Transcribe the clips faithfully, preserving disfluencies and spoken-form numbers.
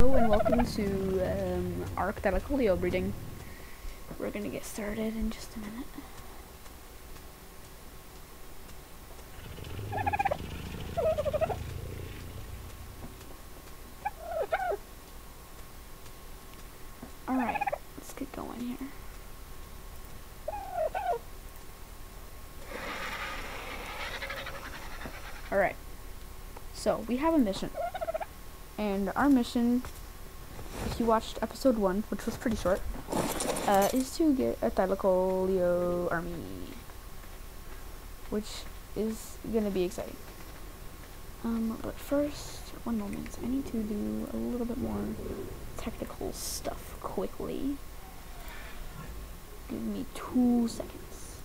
Hello and welcome to um, Arc Thylacoleo breeding. We're gonna get started in just a minute. Alright, let's get going here. Alright, so we have a mission. And our mission, if you watched episode one, which was pretty short, uh, is to get a Thylacoleo army, which is gonna be exciting. Um, but first, one moment, I need to do a little bit more technical stuff quickly. Give me two seconds.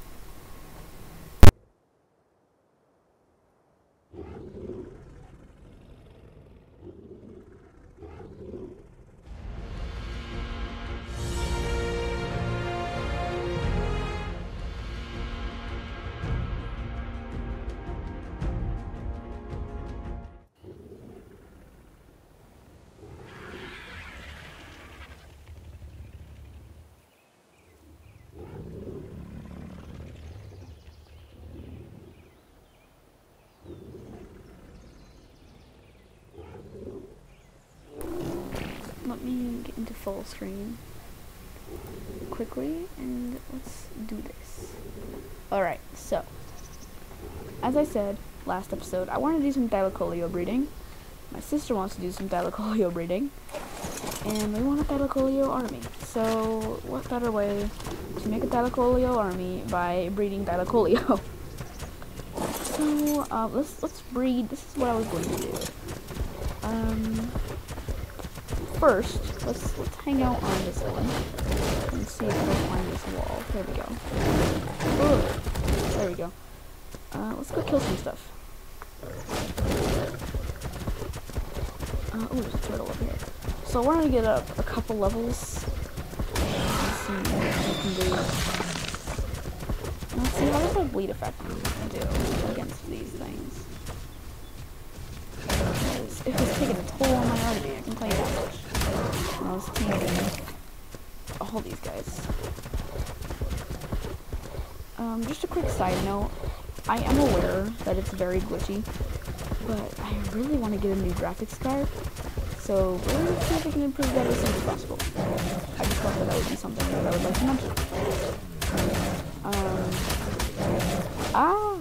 Let me get into full screen quickly and let's do this. Alright, so as I said last episode, I want to do some Thylacoleo breeding. My sister wants to do some Thylacoleo breeding, and we want a Thylacoleo army. So what better way to make a Thylacoleo army by breeding Thylacoleo? So uh, let's let's breed. This is what I was going to do. Um. First, let's let's hang out on this one and see if we can find this wall. There we go. Ugh. There we go. Uh, let's go kill some stuff. Uh, oh, there's a turtle up here. So I wanted to get up a couple levels and see what I can do. Let's see, how does that bleed effect do against these things? Because it was taking a toll on my army, I can tell you that much. I was teaming all these guys. Um, just a quick side note, I am aware that it's very glitchy, but I really want to get a new graphics card, so we're going to see if we can improve that as soon as possible. I just thought that that would be something that I would like to mention. Um, ah!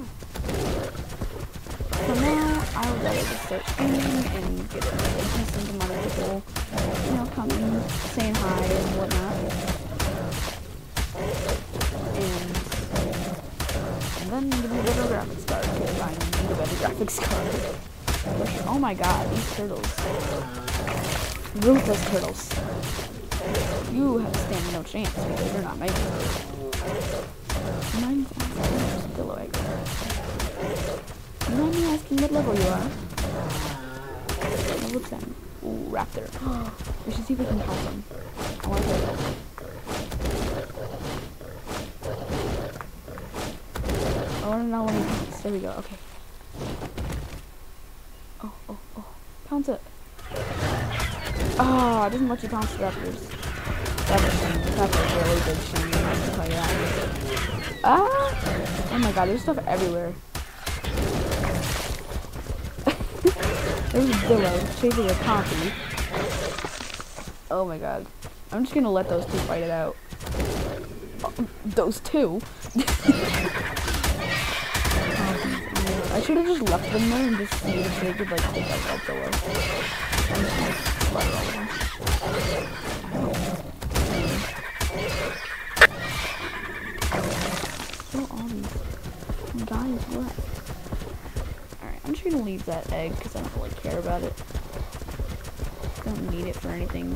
For now, I would rather just start streaming and get a decent amount of people, you know, coming, saying hi and whatnot. And, and then give me a better graphics card, because I need a better graphics card. Oh my god, these turtles. Ruthless turtles. You have stand no chance, because you're not made. Mine's still awake. You mind me asking what level you are? Level ten. Ooh, raptor. We should see if we can help them. I want to play them. I want to know when he pounce. There we go, okay. Oh, oh, oh. Pounce it. Ah, oh, it doesn't let you pounce the raptors. That's a shame. That's a really big shame, I can tell you that. Ah! Oh my god, there's stuff everywhere. There's a Dillo chasing a coffee. Oh my god. I'm just gonna let those two fight it out. Oh, those two? oh, I should have just left them there and just see if they could like take out that Dillo. I'm just gonna slaughter all of them. Kill all these guys left. I'm just gonna leave that egg because I don't really care about it. Don't need it for anything.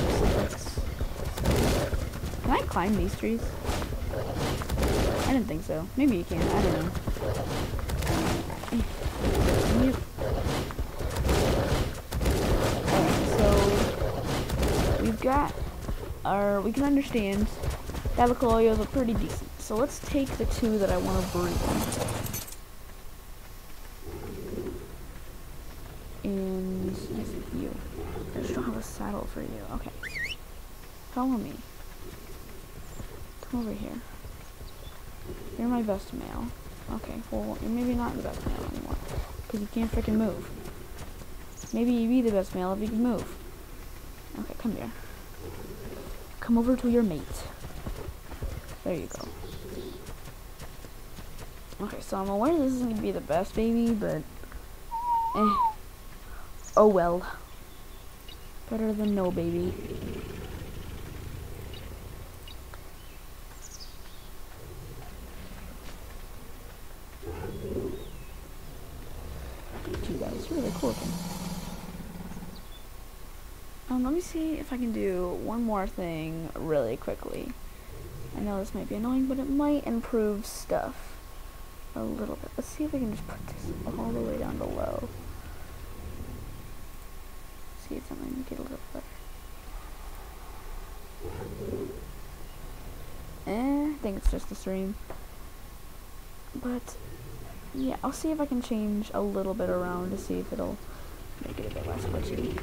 Can I climb these trees? I didn't think so. Maybe you can. I don't know. Yep. Alright, so we've got our. We can understand Thylacoleos are pretty decent. So let's take the two that I want to breed. And yes, you. Let's try. have a saddle for you. Okay. Follow me. Come over here. You're my best male. Okay, well, you're maybe not the best male anymore. Because you can't freaking move. Maybe you'd be the best male if you could move. Okay, come here. Come over to your mate. There you go. Okay, so I'm aware this isn't going to be the best baby, but... Eh. Oh well. Better than no baby. You guys, really cool looking. Um, let me see if I can do one more thing really quickly. I know this might be annoying, but it might improve stuff a little bit. Let's see if I can just put this all the way down to low. See if something make it a little better. Eh, I think it's just the stream. But yeah, I'll see if I can change a little bit around to see if it'll make it a bit less glitchy.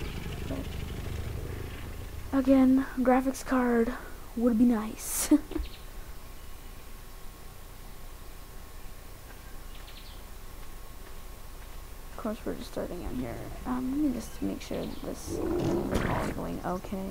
But again, graphics card would be nice. Of course, we're just starting out here. Um, let me just make sure that this call is going okay.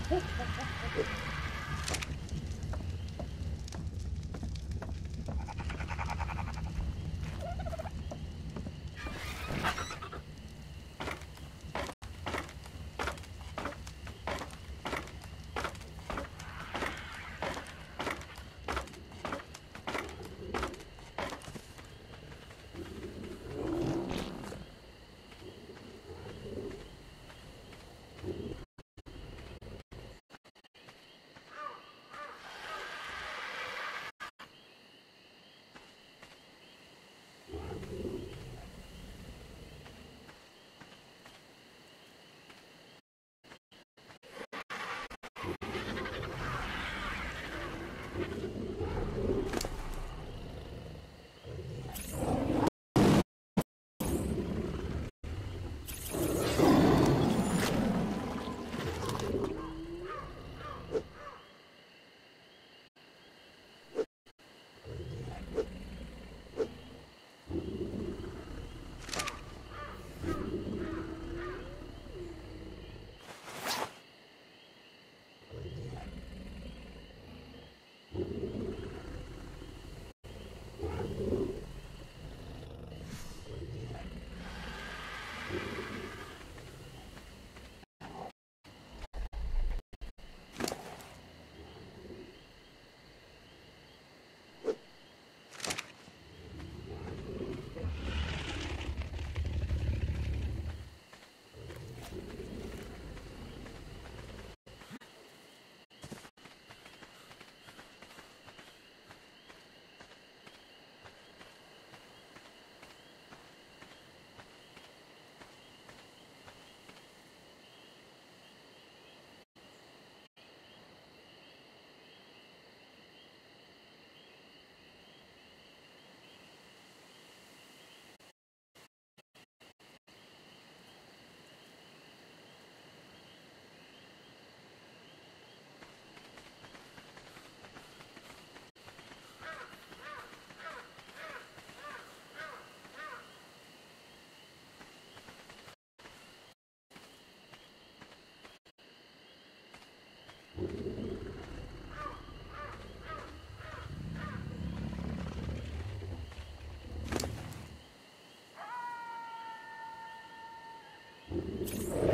You